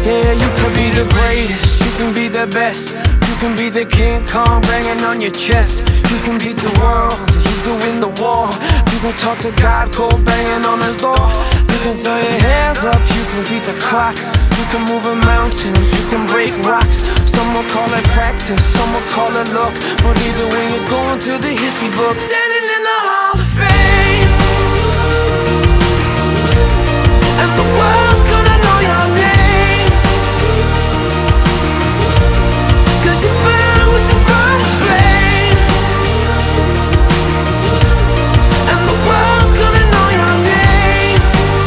Yeah, you could be the greatest, you can be the best. You can be the King Kong banging on your chest. You can beat the world, you can win the war. You can talk to God cold banging on his door. You can throw your hands up, you can beat the clock. You can move a mountain, you can break rocks. Some will call it practice, some will call it luck, but either way you're going to the history book. Standing in the Hall of Fame, and the world's gonna know your name, 'cause you burn with the brightest flame, and the world's gonna know your name,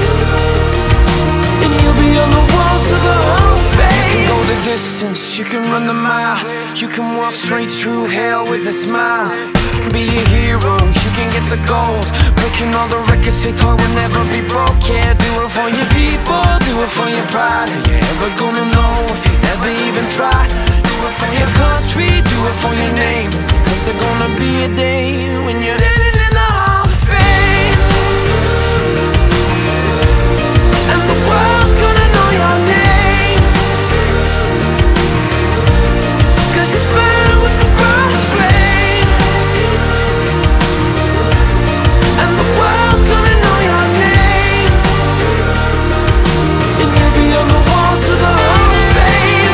and you'll be on the walls of the Hall of Fame. You can go the distance, you can run the mile, you can walk straight through hell with a smile. You can be a hero, you can get the gold, breaking all the records they thought would never be broke. Yeah, do it for your people, do it for your pride. Are you ever gonna know if you never even try? Do it for your country, do it for your name, 'cause there's gonna be a day when you're standing in the Hall of Fame, and the world's gonna know your name, 'cause you burn with the brightest flame, and the world's gonna know your name, and you'll be on the walls of the Hall of Fame.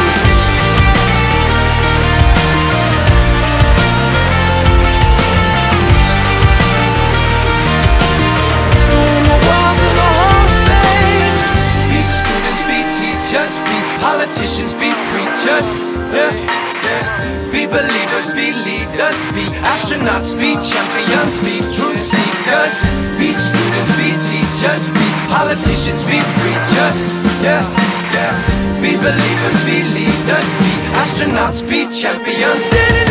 On the walls of the Hall of Fame. Be students, be teachers, be politicians, be preachers, yeah. Be believers, be leaders, be astronauts, be champions, be truth seekers. Be students, be teachers, be politicians, be preachers, yeah. Be believers, be leaders, be astronauts, be champions. Standing